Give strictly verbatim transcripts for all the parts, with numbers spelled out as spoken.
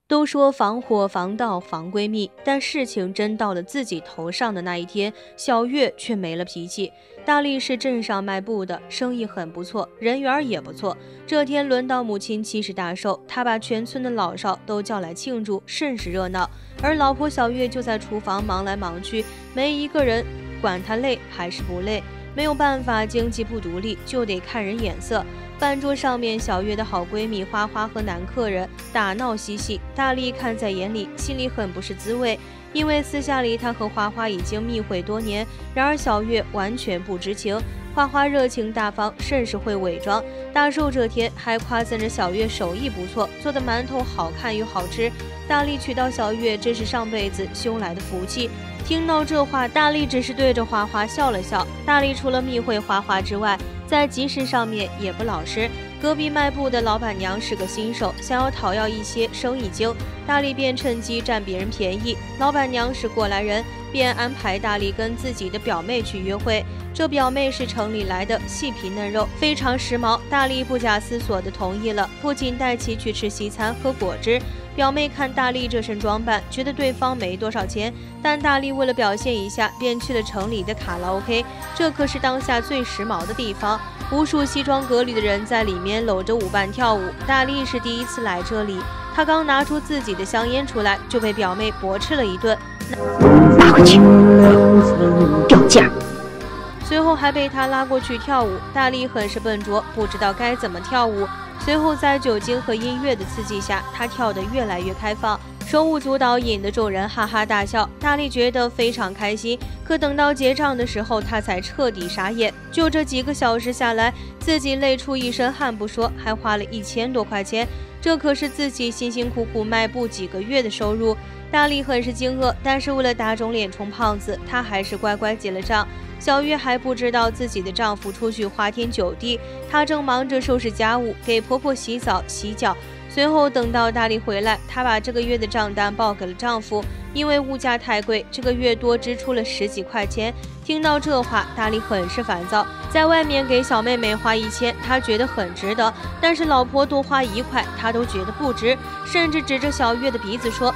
都说防火防盗防闺蜜，但事情真到了自己头上的那一天，小月却没了脾气。大力是镇上卖布的，生意很不错，人缘也不错。这天轮到母亲七十大寿，他把全村的老少都叫来庆祝，甚是热闹。而老婆小月就在厨房忙来忙去，没一个人管她累还是不累。没有办法，经济不独立，就得看人眼色。饭桌上面，小月的好闺蜜花花和男客人打闹嬉戏，大力看在眼里，心里很不是滋味。因为私下里他和花花已经密会多年，然而小月完全不知情。花花热情大方，甚是会伪装。大寿这天还夸赞着小月手艺不错，做的馒头好看又好吃。大力娶到小月，真是上辈子修来的福气。听到这话，大力只是对着花花笑了笑。大力除了密会花花之外，在集市上面也不老实。隔壁卖布的老板娘是个新手，想要讨要一些生意经，大力便趁机占别人便宜。老板娘是过来人，便安排大力跟自己的表妹去约会。这表妹是城里来的，细皮嫩肉，非常时髦。大力不假思索地同意了，不仅带其去吃西餐喝果汁。表妹看大力这身装扮，觉得对方没多少钱，但大力为了表现一下，便去了城里的卡拉 OK， 这可是当下最时髦的地方，无数西装革履的人在里面搂着舞伴跳舞。大力是第一次来这里，他刚拿出自己的香烟出来，就被表妹驳斥了一顿， 拿回去，掉价。 随后还被他拉过去跳舞。大力很是笨拙，不知道该怎么跳舞。随后在酒精和音乐的刺激下，他跳得越来越开放，手舞足蹈，引得众人哈哈大笑。大力觉得非常开心，可等到结账的时候，他才彻底傻眼。就这几个小时下来，自己累出一身汗不说，还花了一千多块钱，这可是自己辛辛苦苦卖布几个月的收入。大力很是惊愕，但是为了打肿脸充胖子，他还是乖乖结了账。小月还不知道自己的丈夫出去花天酒地，她正忙着收拾家务，给婆婆洗澡洗脚。随后等到大力回来，她把这个月的账单报给了丈夫，因为物价太贵，这个月多支出了十几块钱。听到这话，大力很是烦躁，在外面给小妹妹花一千，他觉得很值得，但是老婆多花一块，他都觉得不值，甚至指着小月的鼻子说：“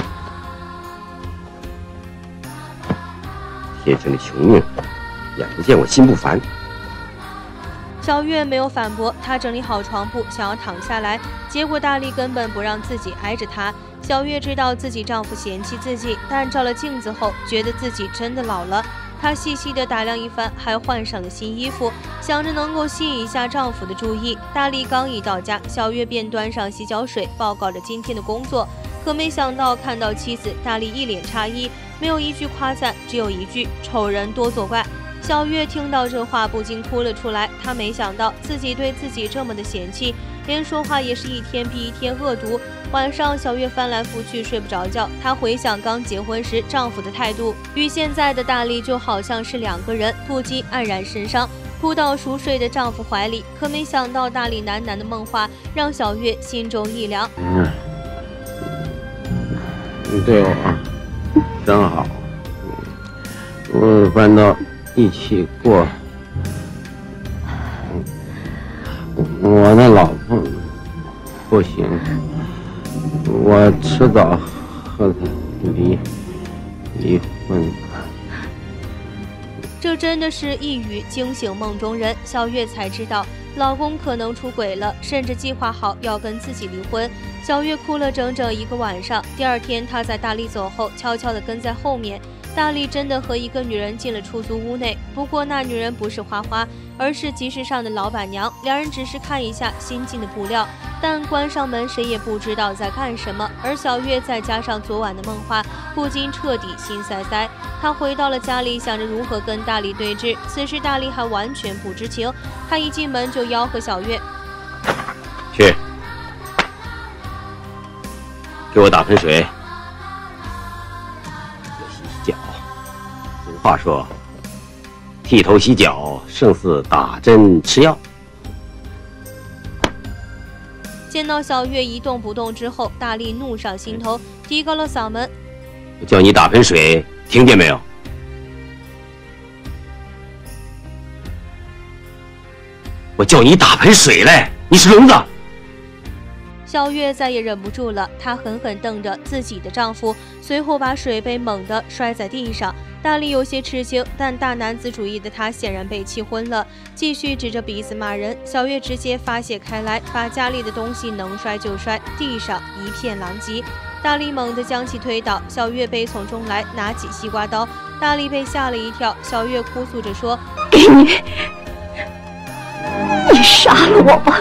天生的穷命，眼不见我心不烦。” 小月没有反驳，她整理好床铺，想要躺下来，结果大力根本不让自己挨着她。小月知道自己丈夫嫌弃自己，但照了镜子后，觉得自己真的老了。她细细地打量一番，还换上了新衣服，想着能够吸引一下丈夫的注意。大力刚一到家，小月便端上洗脚水，报告着今天的工作。可没想到看到妻子，大力一脸诧异，没有一句夸赞，只有一句丑人多作怪。小月听到这话不禁哭了出来，她没想到自己对自己这么的嫌弃，连说话也是一天比一天恶毒。晚上小月翻来覆去睡不着觉，她回想刚结婚时丈夫的态度，与现在的大力就好像是两个人，不禁黯然神伤，扑到熟睡的丈夫怀里。可没想到大力喃喃的梦话让小月心中一凉。 嗯，你对我真好，我搬到一起过。我的老婆不行，我迟早和她离离婚。 这真的是一语惊醒梦中人，小月才知道老公可能出轨了，甚至计划好要跟自己离婚。小月哭了整整一个晚上。第二天，她在大力走后悄悄地跟在后面。大力真的和一个女人进了出租屋内，不过那女人不是花花，而是集市上的老板娘。两人只是看一下新进的布料，但关上门谁也不知道在干什么。而小月再加上昨晚的梦话，不禁彻底心塞塞。她回到了家里，想着如何跟大力对峙。此时大力还完全不知情，他一进门就吆喝小月：“ 去，给我打盆水，我洗洗脚。俗话说，剃头洗脚胜似打针吃药。” 见到小月一动不动之后，大力怒上心头，提高了嗓门：“ 我叫你打盆水，听见没有？我叫你打盆水来，你是聋子！” 小月再也忍不住了，她狠狠瞪着自己的丈夫，随后把水杯猛地摔在地上。大力有些吃惊，但大男子主义的他显然被气昏了，继续指着鼻子骂人。小月直接发泄开来，把家里的东西能摔就摔，地上一片狼藉。大力猛地将其推倒，小月悲从中来，拿起西瓜刀。大力被吓了一跳，小月哭诉着说：“ 给你，你杀了我吧！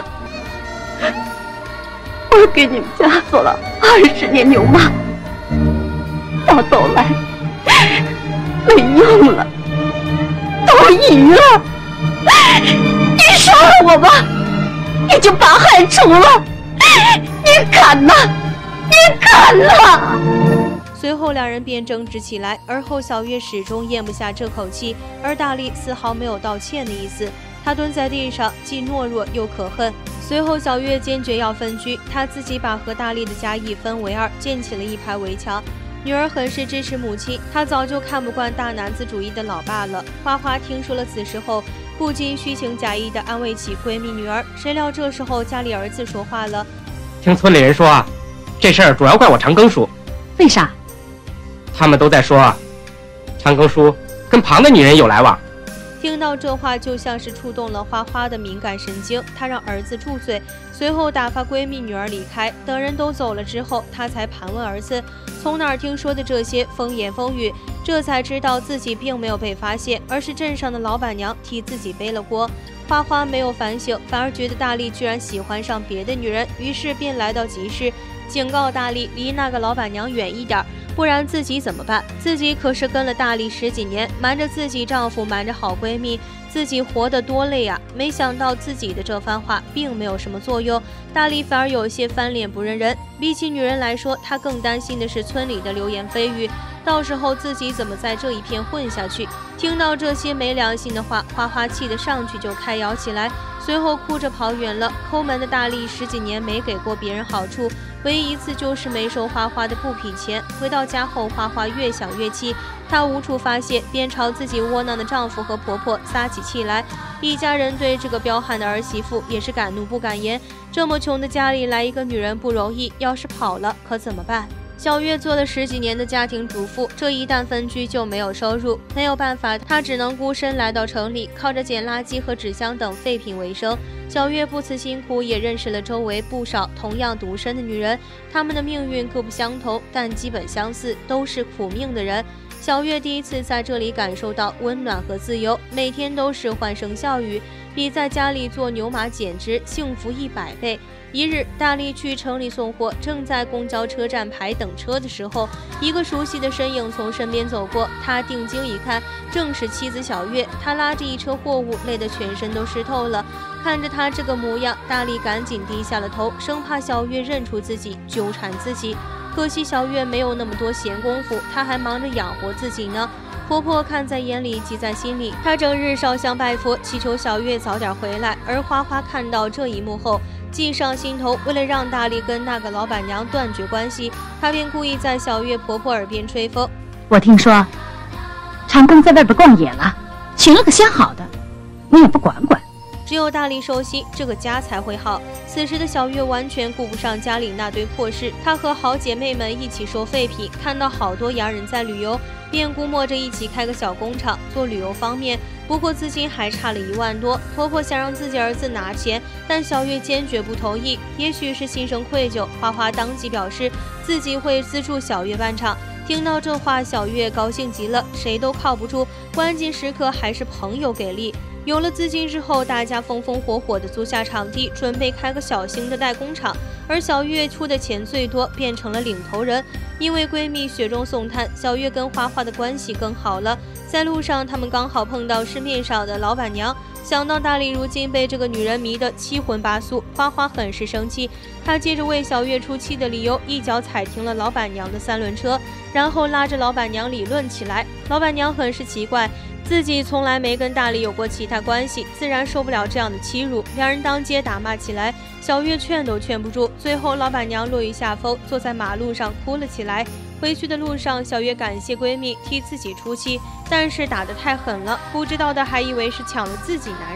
我给你们家做了二十年牛马，到头来没用了，都赢了。你杀了我吧，你就把害除了。你敢呐！你敢呐！” 随后两人便争执起来，而后小月始终咽不下这口气，而大力丝毫没有道歉的意思。他蹲在地上，既懦弱又可恨。随后小月坚决要分居，她自己把和大力的家一分为二，建起了一排围墙。女儿很是支持母亲，她早就看不惯大男子主义的老爸了。花花听说了此事后，不禁虚情假意地安慰起闺蜜女儿，谁料这时候家里儿子说话了：“ 听村里人说啊，这事儿主要怪我长庚叔。 为啥？ 他们都在说，长庚叔跟旁的女人有来往。” 听到这话，就像是触动了花花的敏感神经，她让儿子住嘴，随后打发闺蜜女儿离开。等人都走了之后，她才盘问儿子从哪儿听说的这些风言风语，这才知道自己并没有被发现，而是镇上的老板娘替自己背了锅。花花没有反省，反而觉得大力居然喜欢上别的女人，于是便来到集市，警告大力离那个老板娘远一点，不然自己怎么办？自己可是跟了大力十几年，瞒着自己丈夫，瞒着好闺蜜，自己活得多累啊！没想到自己的这番话并没有什么作用，大力反而有些翻脸不认人。比起女人来说，她更担心的是村里的流言蜚语，到时候自己怎么在这一片混下去？听到这些没良心的话，花花气得上去就开摇起来，随后哭着跑远了。抠门的大力十几年没给过别人好处，唯一一次就是没收花花的布匹钱。回到家后，花花越想越气，她无处发泄，便朝自己窝囊的丈夫和婆婆撒起气来。一家人对这个彪悍的儿媳妇也是敢怒不敢言。这么穷的家里来一个女人不容易，要是跑了可怎么办？小月做了十几年的家庭主妇，这一旦分居就没有收入，没有办法，她只能孤身来到城里，靠着捡垃圾和纸箱等废品为生。小月不辞辛苦，也认识了周围不少同样独身的女人，她们的命运各不相同，但基本相似，都是苦命的人。小月第一次在这里感受到温暖和自由，每天都是欢声笑语，比在家里做牛马简直幸福一百倍。一日，大力去城里送货，正在公交车站排等车的时候，一个熟悉的身影从身边走过。他定睛一看，正是妻子小月。他拉着一车货物，累得全身都湿透了。看着他这个模样，大力赶紧低下了头，生怕小月认出自己，纠缠自己。可惜小月没有那么多闲工夫，她还忙着养活自己呢。婆婆看在眼里，急在心里，她整日烧香拜佛，祈求小月早点回来。而花花看到这一幕后，计上心头，为了让大力跟那个老板娘断绝关系，她便故意在小月婆婆耳边吹风。 我听说长庚在外边逛野了，寻了个相好的，你也不管管。 只有大力收心，这个家才会好。此时的小月完全顾不上家里那堆破事，她和好姐妹们一起收废品，看到好多洋人在旅游，便估摸着一起开个小工厂做旅游方面。不过资金还差了一万多，婆婆想让自己儿子拿钱，但小月坚决不同意。也许是心生愧疚，花花当即表示自己会资助小月办厂。听到这话，小月高兴极了，谁都靠不住，关键时刻还是朋友给力。有了资金之后，大家风风火火地租下场地，准备开个小型的代工厂。而小月出的钱最多，变成了领头人。因为闺蜜雪中送炭，小月跟花花的关系更好了。在路上，他们刚好碰到市面上的老板娘。想到大力如今被这个女人迷得七荤八素，花花很是生气。她接着为小月出气的理由，一脚踩停了老板娘的三轮车，然后拉着老板娘理论起来。老板娘很是奇怪，自己从来没跟大力有过其他关系，自然受不了这样的欺辱，两人当街打骂起来。小月劝都劝不住，最后老板娘落于下风，坐在马路上哭了起来。回去的路上，小月感谢闺蜜替自己出气，但是打得太狠了，不知道的还以为是抢了自己男人。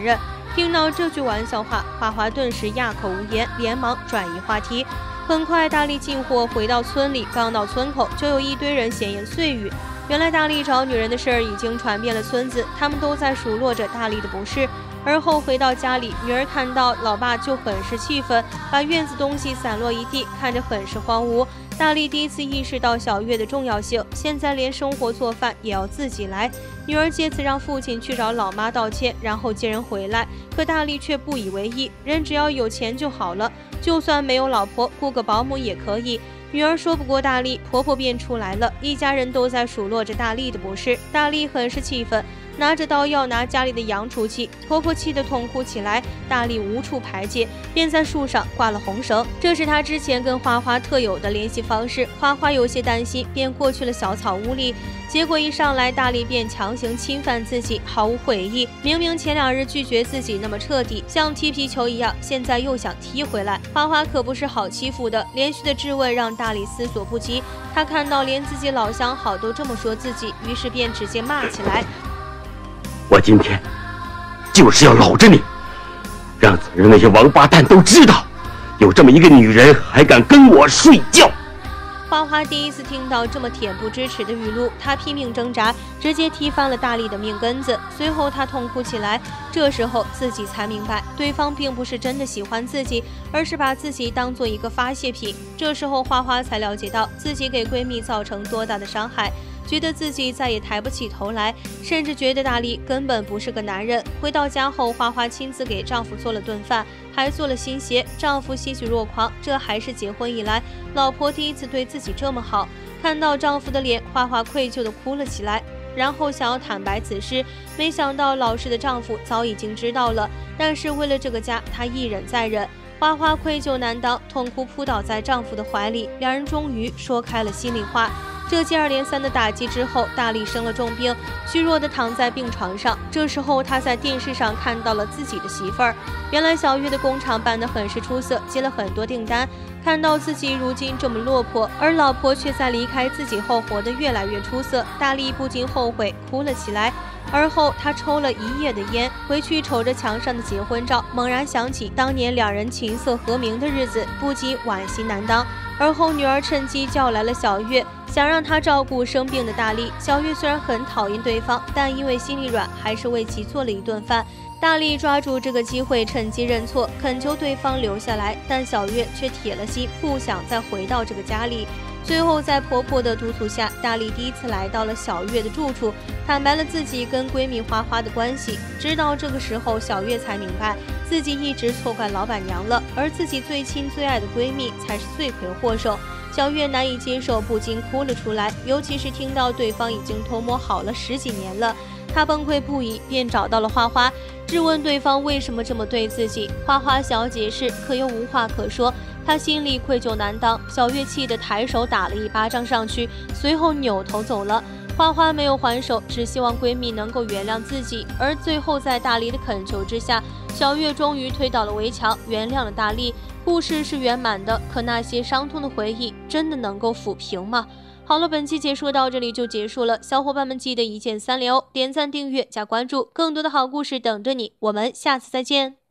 听到这句玩笑话，花花顿时哑口无言，连忙转移话题。很快，大力进货回到村里，刚到村口，就有一堆人闲言碎语。原来大力找女人的事儿已经传遍了村子，他们都在数落着大力的不是。而后回到家里，女儿看到老爸就很是气愤，把院子东西散落一地，看着很是荒芜。大力第一次意识到小月的重要性，现在连生活做饭也要自己来。女儿借此让父亲去找老妈道歉，然后接人回来。可大力却不以为意，人只要有钱就好了，就算没有老婆，雇个保姆也可以。女儿说不过大力，婆婆便出来了，一家人都在数落着大力的不是。大力很是气愤，拿着刀要拿家里的羊出气，婆婆气得痛哭起来，大力无处排解，便在树上挂了红绳，这是他之前跟花花特有的联系方式。花花有些担心，便过去了小草屋里，结果一上来，大力便强行侵犯自己，毫无悔意。明明前两日拒绝自己那么彻底，像踢皮球一样，现在又想踢回来。花花可不是好欺负的，连续的质问让大力思索不及。他看到连自己老相好都这么说自己，于是便直接骂起来。 我今天就是要老着你，让村人那些王八蛋都知道，有这么一个女人还敢跟我睡觉。 花花第一次听到这么恬不知耻的语录，她拼命挣扎，直接踢翻了大力的命根子。随后她痛哭起来，这时候自己才明白，对方并不是真的喜欢自己，而是把自己当做一个发泄品。这时候花花才了解到自己给闺蜜造成多大的伤害，觉得自己再也抬不起头来，甚至觉得大力根本不是个男人。回到家后，花花亲自给丈夫做了顿饭，还做了新鞋，丈夫欣喜若狂，这还是结婚以来老婆第一次对自己这么好。看到丈夫的脸，花花愧疚地哭了起来，然后想要坦白此事，没想到老实的丈夫早已经知道了，但是为了这个家，她一忍再忍。花花愧疚难当，痛哭扑倒在丈夫的怀里，两人终于说开了心里话。这接二连三的打击之后，大力生了重病，虚弱地躺在病床上。这时候他在电视上看到了自己的媳妇儿，原来小月的工厂办得很是出色，接了很多订单。看到自己如今这么落魄，而老婆却在离开自己后活得越来越出色，大力不禁后悔，哭了起来。而后他抽了一夜的烟，回去瞅着墙上的结婚照，猛然想起当年两人琴瑟和鸣的日子，不禁惋惜难当。而后女儿趁机叫来了小月，想让她照顾生病的大力。小月虽然很讨厌对方，但因为心里软，还是为其做了一顿饭。大力抓住这个机会，趁机认错，恳求对方留下来，但小月却铁了心，不想再回到这个家里。最后在婆婆的督促下，大力第一次来到了小月的住处，坦白了自己跟闺蜜花花的关系。直到这个时候，小月才明白自己一直错怪老板娘了，而自己最亲最爱的闺蜜才是罪魁祸首。小月难以接受，不禁哭了出来，尤其是听到对方已经偷摸好了十几年了，她崩溃不已，便找到了花花，质问对方为什么这么对自己。花花想要解释，可又无话可说，她心里愧疚难当。小月气得抬手打了一巴掌上去，随后扭头走了。花花没有还手，只希望闺蜜能够原谅自己。而最后在大力的恳求之下，小月终于推倒了围墙，原谅了大力。故事是圆满的，可那些伤痛的回忆真的能够抚平吗？好了，本期解说到这里就结束了，小伙伴们记得一键三连哦，点赞、订阅、加关注，更多的好故事等着你，我们下次再见。